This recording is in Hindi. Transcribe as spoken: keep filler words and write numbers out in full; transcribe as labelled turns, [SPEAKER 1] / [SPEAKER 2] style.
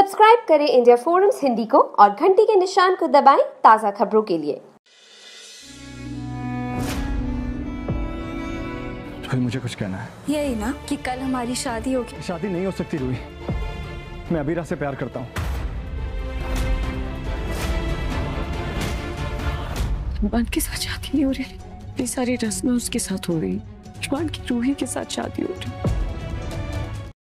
[SPEAKER 1] सब्सक्राइब करें इंडिया फोरम्स हिंदी को और घंटी के निशान को दबाएं ताज़ा खबरों के लिए।
[SPEAKER 2] तो मुझे कुछ कहना है।
[SPEAKER 3] यही ना कि कल हमारी शादी होगी।
[SPEAKER 2] शादी नहीं हो सकती रूही, मैं अबीरा से प्यार करता हूँ।
[SPEAKER 3] शुभान के साथ शादी नहीं हो रही, ये सारी रस्में उसके साथ हो रही। शुभान की रूही के साथ शादी हो रही।